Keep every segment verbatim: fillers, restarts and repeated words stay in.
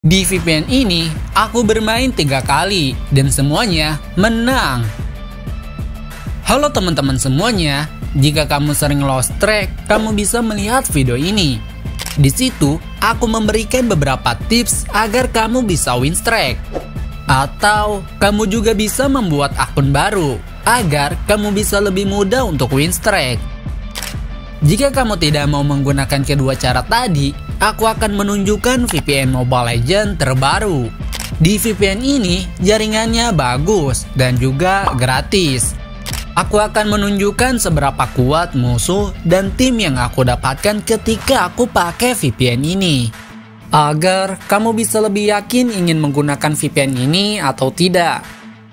Di V P N ini, aku bermain tiga kali dan semuanya menang. Halo teman-teman semuanya, jika kamu sering lost track, kamu bisa melihat video ini. Di situ, aku memberikan beberapa tips agar kamu bisa win streak. Atau, kamu juga bisa membuat akun baru, agar kamu bisa lebih mudah untuk win streak. Jika kamu tidak mau menggunakan kedua cara tadi, aku akan menunjukkan V P N Mobile Legends terbaru. Di V P N ini, jaringannya bagus dan juga gratis. Aku akan menunjukkan seberapa kuat musuh dan tim yang aku dapatkan ketika aku pakai V P N ini. Agar kamu bisa lebih yakin ingin menggunakan V P N ini atau tidak.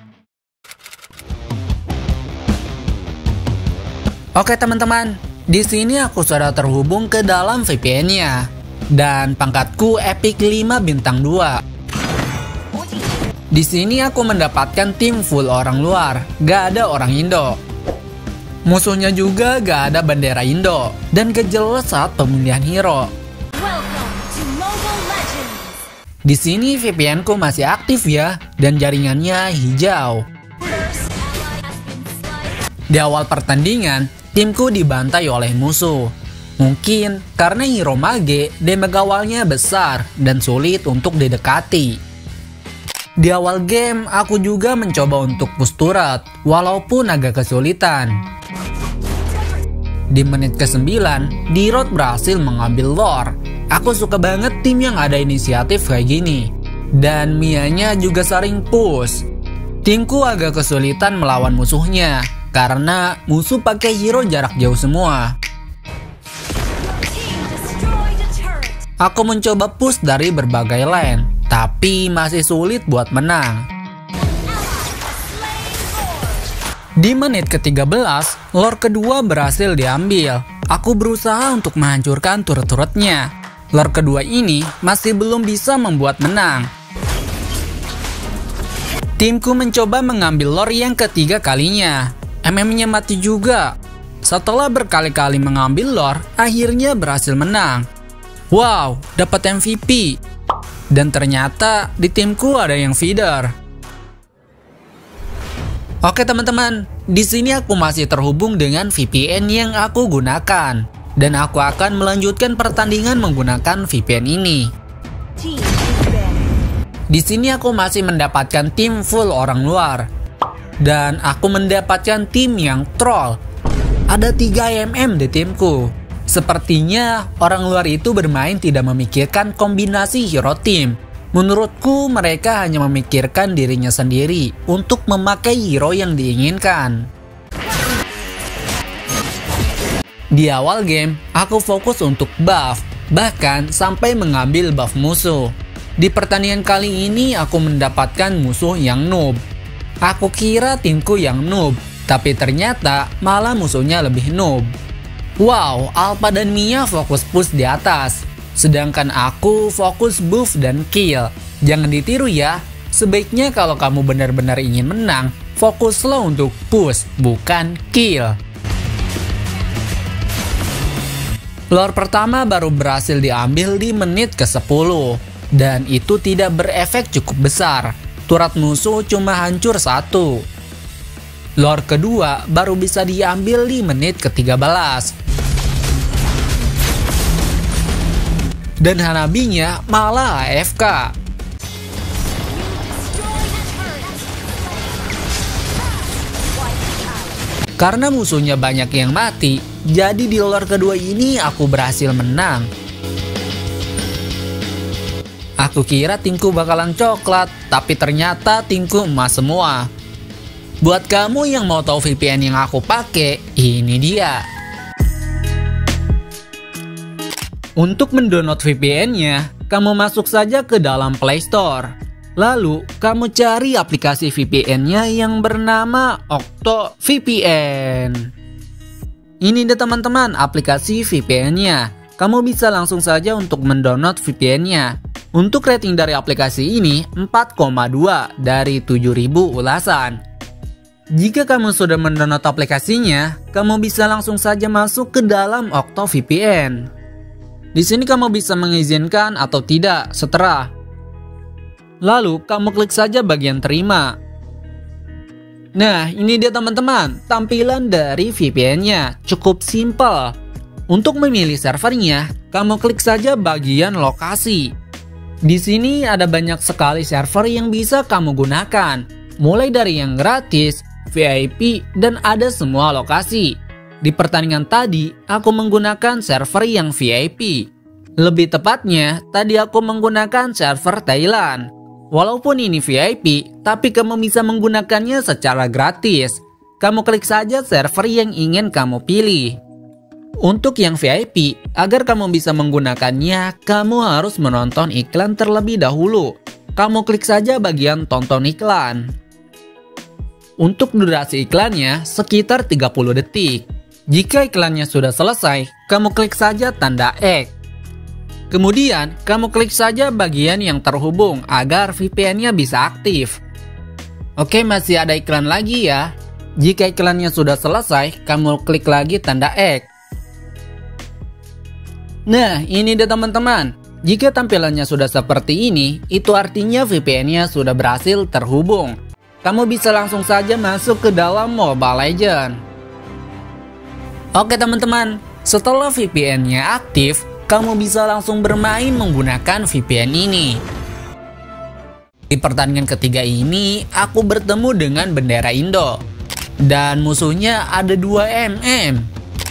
Oke teman-teman, di sini aku sudah terhubung ke dalam V P N-nya. Dan pangkatku Epic lima bintang dua. Di sini aku mendapatkan tim full orang luar, gak ada orang Indo. Musuhnya juga gak ada bendera Indo, dan gak jelas saat pemilihan hero. Di sini V P N-ku masih aktif ya, dan jaringannya hijau. Di awal pertandingan, timku dibantai oleh musuh. Mungkin karena hero mage, damage awalnya besar dan sulit untuk didekati. Di awal game, aku juga mencoba untuk push turret, walaupun agak kesulitan. Di menit kesembilan, D-Rod berhasil mengambil lore. Aku suka banget tim yang ada inisiatif kayak gini. Dan Mianya juga sering push. Timku agak kesulitan melawan musuhnya, karena musuh pakai hero jarak jauh semua. Aku mencoba push dari berbagai lane, tapi masih sulit buat menang. Di menit ke tiga belas, lore kedua berhasil diambil. Aku berusaha untuk menghancurkan turret-turretnya. Lore kedua ini masih belum bisa membuat menang. Timku mencoba mengambil lore yang ketiga kalinya. M M-nya mati juga. Setelah berkali-kali mengambil lore, akhirnya berhasil menang. Wow, dapat M V P. Dan ternyata di timku ada yang feeder. Oke teman-teman, di sini aku masih terhubung dengan V P N yang aku gunakan. Dan aku akan melanjutkan pertandingan menggunakan V P N ini. Di sini aku masih mendapatkan tim full orang luar. Dan aku mendapatkan tim yang troll. Ada tiga M M di timku. Sepertinya orang luar itu bermain tidak memikirkan kombinasi hero team. Menurutku mereka hanya memikirkan dirinya sendiri untuk memakai hero yang diinginkan. Di awal game, aku fokus untuk buff, bahkan sampai mengambil buff musuh. Di pertandingan kali ini aku mendapatkan musuh yang noob. Aku kira timku yang noob, tapi ternyata malah musuhnya lebih noob. Wow, Alpha dan Mia fokus push di atas, sedangkan aku fokus buff dan kill. Jangan ditiru ya, sebaiknya kalau kamu benar-benar ingin menang, fokuslah untuk push, bukan kill. Lore pertama baru berhasil diambil di menit ke sepuluh, dan itu tidak berefek cukup besar. Turret musuh cuma hancur satu. Lore kedua baru bisa diambil di menit ke tiga belas. Dan Hanabinya malah A F K. Karena musuhnya banyak yang mati, jadi di lore kedua ini aku berhasil menang. Aku kira timku bakalan coklat, tapi ternyata timku emas semua. Buat kamu yang mau tahu V P N yang aku pakai, ini dia. Untuk mendownload V P N-nya, kamu masuk saja ke dalam Play Store. Lalu, kamu cari aplikasi V P N-nya yang bernama Okto V P N. Ini deh teman-teman aplikasi V P N-nya. Kamu bisa langsung saja untuk mendownload V P N-nya. Untuk rating dari aplikasi ini empat koma dua dari tujuh ribu ulasan. Jika kamu sudah mendownload aplikasinya, kamu bisa langsung saja masuk ke dalam Okto V P N. Di sini kamu bisa mengizinkan atau tidak seterah. Lalu kamu klik saja bagian terima. Nah, ini dia teman-teman, tampilan dari V P N-nya. Cukup simpel. Untuk memilih servernya, kamu klik saja bagian lokasi. Di sini ada banyak sekali server yang bisa kamu gunakan. Mulai dari yang gratis, V I P, dan ada semua lokasi. Di pertandingan tadi, aku menggunakan server yang V I P. Lebih tepatnya, tadi aku menggunakan server Thailand. Walaupun ini V I P, tapi kamu bisa menggunakannya secara gratis. Kamu klik saja server yang ingin kamu pilih. Untuk yang V I P, agar kamu bisa menggunakannya, kamu harus menonton iklan terlebih dahulu. Kamu klik saja bagian tonton iklan. Untuk durasi iklannya sekitar tiga puluh detik. Jika iklannya sudah selesai, kamu klik saja tanda X. Kemudian, kamu klik saja bagian yang terhubung agar V P N-nya bisa aktif. Oke, masih ada iklan lagi ya. Jika iklannya sudah selesai, kamu klik lagi tanda X. Nah, ini dia teman-teman. Jika tampilannya sudah seperti ini, itu artinya V P N-nya sudah berhasil terhubung. Kamu bisa langsung saja masuk ke dalam Mobile Legends. Oke teman-teman, setelah V P N-nya aktif, kamu bisa langsung bermain menggunakan V P N ini. Di pertandingan ketiga ini, aku bertemu dengan bendera Indo. Dan musuhnya ada dua M M.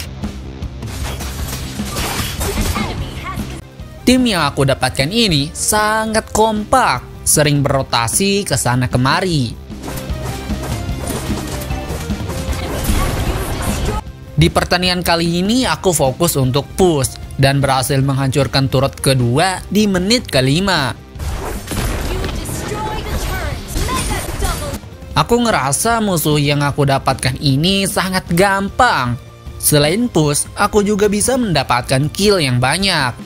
Tim yang aku dapatkan ini sangat kompak, sering berotasi ke sana kemari. Di pertandingan kali ini aku fokus untuk push dan berhasil menghancurkan turret kedua di menit kelima. Aku ngerasa musuh yang aku dapatkan ini sangat gampang. Selain push, aku juga bisa mendapatkan kill yang banyak.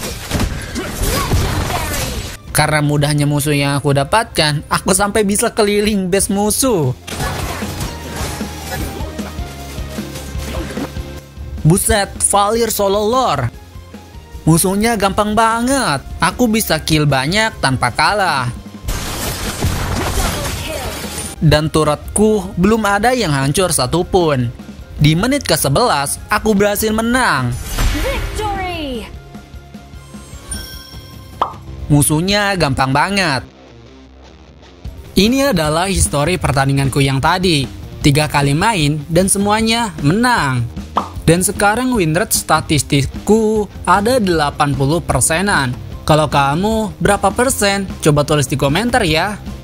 Karena mudahnya musuh yang aku dapatkan, aku sampai bisa keliling base musuh. Buset, Valir solo lore. Musuhnya gampang banget. Aku bisa kill banyak tanpa kalah. Dan turretku belum ada yang hancur satupun. Di menit ke sebelas, aku berhasil menang. Victory! Musuhnya gampang banget. Ini adalah histori pertandinganku yang tadi. Tiga kali main dan semuanya menang. Dan sekarang win rate statistikku ada delapan puluh persenan. Kalau kamu berapa persen? Coba tulis di komentar ya.